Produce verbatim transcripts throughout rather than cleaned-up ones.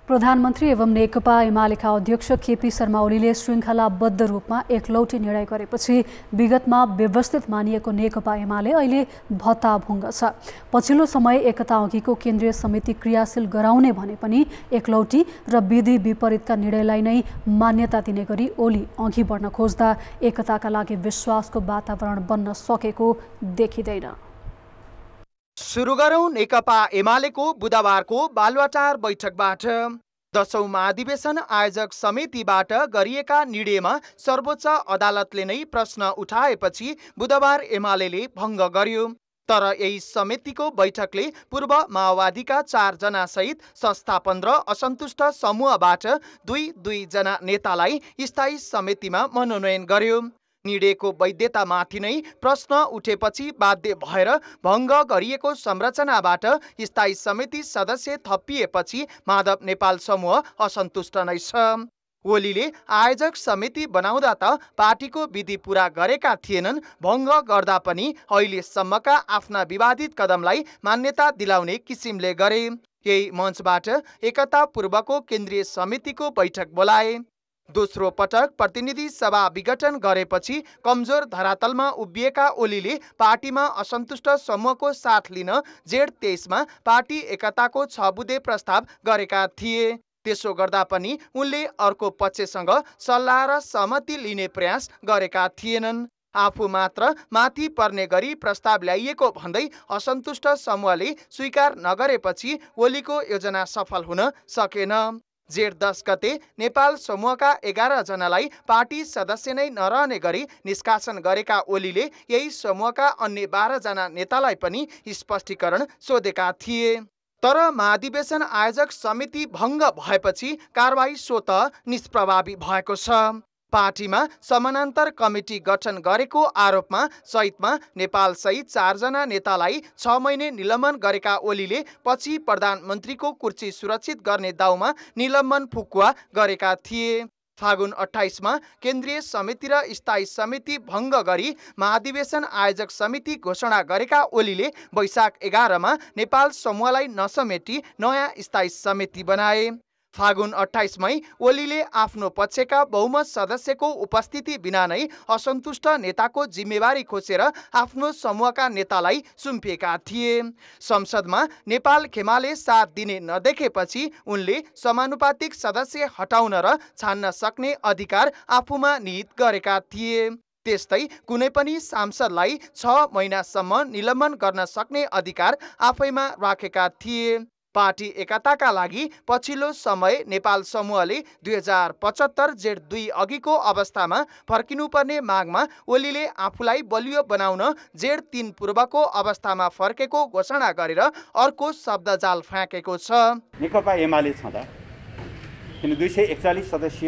प्रधानमन्त्री एवं नेकपा एमालेका अध्यक्ष केपी शर्मा ओलीले श्रृङ्खलाबद्ध रूपमा एकलौटी निर्णय गरेपछि विगतमा व्यवस्थित मानिएको नेकपा एमाले अहिले भत्ताभुङ्ग छ। पछिल्लो समय एकता अघिको केन्द्रीय समिति क्रियाशील गराउने भने पनि एकलौटी र विधि विपरीतका निर्णयलाई नै मान्यता दिने गरी ओली अघि बढ्न खोज्दा एकताका लागि विश्वासको वातावरण बन्न सकेको देखिँदैन। सुरु गरौं नेकपा एमालेको बुधबारको बालुवाटार बैठकबाट। दशौं महाधिवेशन आयोजक समितिबाट गरिएका निर्णयमा सर्वोच्च अदालतले नै प्रश्न उठाएपछि बुधबार एमालेले भङ्ग गर्यो। तर यही समितिको बैठकले पूर्व माओवादीका चार जना सहित संस्थापन र असन्तुष्ट समूहबाट दुई दुई जना नेतालाई स्थायी समितिमा मनोनयन गर्यो। निर्णयको वैधतामाथि नै प्रश्न उठेपछि बाध्य भएर भङ्ग गरिएको संरचनाबाट स्थायी समिति सदस्य थपिएपछि माधव नेपाल समूह असन्तुष्ट नै छ। ओलीले आयोजक समिति बनाउँदा त पार्टीको विधि पूरा गरेका थिएनन्, भङ्ग गर्दा पनि अहिलेसम्मका आफ्ना विवादित कदमलाई मान्यता दिलाउने किसिमले गरे। यही मञ्चबाट एकता पूर्वको केन्द्रीय समितिको बैठक बोलाए। दोस्रो पटक प्रतिनिधि सभा विघटन गरेपछि कमजोर धरातलमा उभिएका ओलीले पार्टीमा असन्तुष्ट समूहको साथ लिन जेठ तेइसमा पार्टी एकताको छ बुँदे प्रस्ताव गरेका थिए। त्यसो गर्दा पनि उनले अर्को पक्षसँग सल्लाह र सहमति लिने प्रयास गरेका थिएनन्। आफू मात्र माथि पर्ने गरी प्रस्ताव ल्याइएको भन्दै असन्तुष्ट समूहले स्वीकार नगरेपछि ओलीको योजना सफल हुन सकेन। जेठ दस गते नेपाल समूहका एघार जनालाई पार्टी सदस्य नै नरहने गरी निष्कासन गरेका ओलीले यही समूहका अन्य बाह्र जना नेतालाई पनि स्पष्टीकरण सोधेका थिए। तर महाधिवेशन आयोजक समिति भङ्ग भएपछि कारबाही स्वतः निष्प्रभावी भएको छ। पार्टीमा समानान्तर कमिटी गठन गरेको आरोपमा सहितमा नेपाल सहित चारजना नेतालाई छ महिने निलम्बन गरेका ओलीले पछि प्रधानमन्त्रीको कुर्सी सुरक्षित गर्ने दाउमा निलम्बन फुकुवा गरेका थिए। फागुन अट्ठाइसमा केन्द्रीय समिति र स्थायी समिति भङ्ग गरी महाधिवेशन आयोजक समिति घोषणा गरेका ओलीले वैशाख एघारमा नेपाल समूहलाई नसमेटी नयाँ स्थायी समिति बनाए। फागुन अट्ठाइसमै ओलीले आफ्नो पक्षका बहुमत सदस्यको उपस्थिति बिना नै असन्तुष्ट नेताको जिम्मेवारी खोसेर आफ्नो समूहका नेतालाई सुम्पिएका थिए। संसदमा नेपाल खेमाले साथ दिने नदेखेपछि उनले समानुपातिक सदस्य हटाउन र छान्न सक्ने अधिकार आफूमा निहित गरेका थिए। त्यस्तै कुनै पनि सांसदलाई छ महिनासम्म निलम्बन गर्न सक्ने अधिकार आफैमा राखेका थिए। पार्टी एकताका लागि पछिल्लो समय नेपाल समूहले दुई हजार पचहत्तर जेठ दुई अघिको अवस्थामा फर्किनुपर्ने मागमा ओलीले आफूलाई बलियो बनाउन जेठ तीन पूर्वको अवस्थामा फर्केको घोषणा गरेर अर्को शब्दजाल फ्याँकेको छ। नेकपा एमाले छँदा किन दुई सय एकचालिस सदस्यीय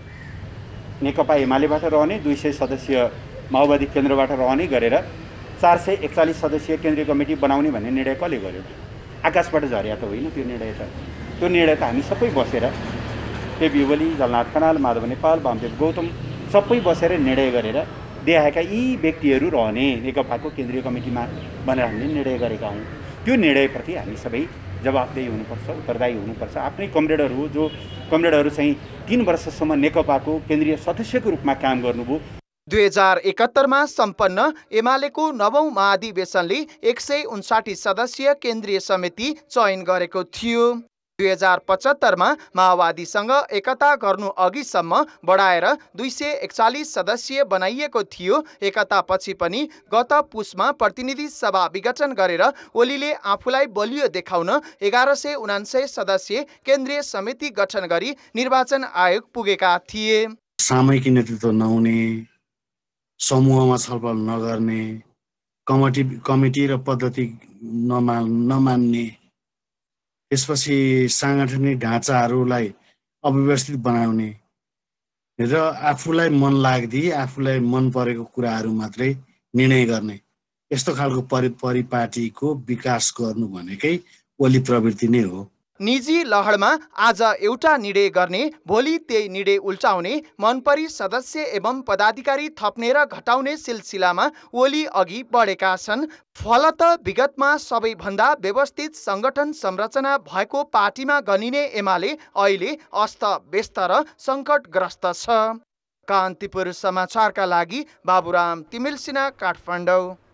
नेकपा एमालेबाट रहने दुई सय सदस्यीय माओवादी केन्द्रबाट रहने गरेर चार सय एकचालिस सदस्यीय केन्द्रीय कमिटी बनाउने भन्ने निर्णय कसले गर्यो? आकाशबाट झर्या त होइन त्यो निर्णय त। त्यो निर्णय त हामी सबै बसेर केपी ओली, जलनाथ खनाल, माधव नेपाल, वामदेव गौतम सबै बसेर निर्णय गरेर देखाएका यी व्यक्तिहरू रहने नेकपाको केन्द्रीय कमिटीमा भनेर हामीले निर्णय गरेका हौँ। त्यो निर्णयप्रति हामी सबै जवाफदेही हुनुपर्छ, उत्तरदायी हुनुपर्छ। आफ्नै कमरेडहरू जो कमरेडहरू चाहिँ तीन वर्षसम्म नेकपाको केन्द्रीय सदस्यको रूपमा काम गर्नुभयो। दुई हजार एकहत्तरमा सम्पन्न एमालेको नवौं महाधिवेशनले एक सय उन्साठी सदस्यीय केन्द्रीय समिति चयन गरेको थियो। दुई हजार पचहत्तरमा माओवादीसँग एकता गर्नु अघिसम्म बढाएर दुई सय एकचालिस सदस्यीय बनाइएको थियो। एकता पछि पनि गत पुसमा प्रतिनिधि सभा विघटन गरेर ओलीले आफूलाई बलियो देखाउन एघार सय उनान्सय सदस्यीय केन्द्रीय समिति गठन गरी निर्वाचन आयोग पुगेका थिए। सामूहिक नेतृत्व नहुने, समूहमा छलफल नगर्ने, कमिटी कमिटी र पद्धति नमा नमान्ने, त्यसपछि साङ्गठनिक ढाँचाहरूलाई अव्यवस्थित बनाउने र आफूलाई मन लाग्दी आफूलाई मन परेको कुराहरू मात्रै निर्णय गर्ने, यस्तो खालको परि परिपाटीको विकास गर्नु भनेकै ओली प्रवृत्ति नै हो। निजी लहरमा आज एउटा निर्णय गर्ने, भोलि त्यही निर्णय उल्टाउने, मनपरी सदस्य एवं पदाधिकारी थप्ने र घटाउने सिलसिलामा ओली अघि बढेका छन्। फलत विगतमा सबैभन्दा व्यवस्थित संगठन संरचना भएको पार्टीमा गनिने एमाले अहिले अस्त व्यस्त र सङ्कटग्रस्त छ। कान्तिपुर समाचारका लागि बाबुराम तिमिल सिन्हा, काठमाडौँ।